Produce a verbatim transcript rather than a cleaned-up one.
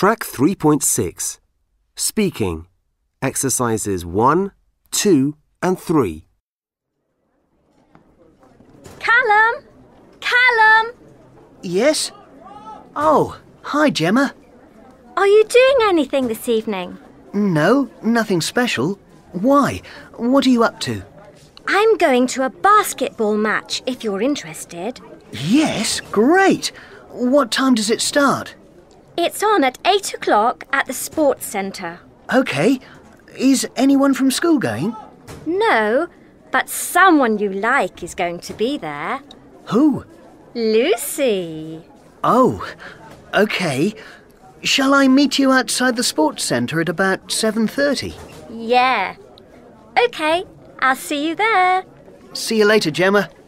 Track three point six. Speaking. Exercises one, two and three. Callum! Callum! Yes? Oh, hi, Gemma. Are you doing anything this evening? No, nothing special. Why? What are you up to? I'm going to a basketball match, if you're interested. Yes, great. What time does it start? It's on at eight o'clock at the sports centre. OK. Is anyone from school going? No, but someone you like is going to be there. Who? Lucy. Oh, OK. Shall I meet you outside the sports centre at about seven thirty? Yeah. OK, I'll see you there. See you later, Gemma.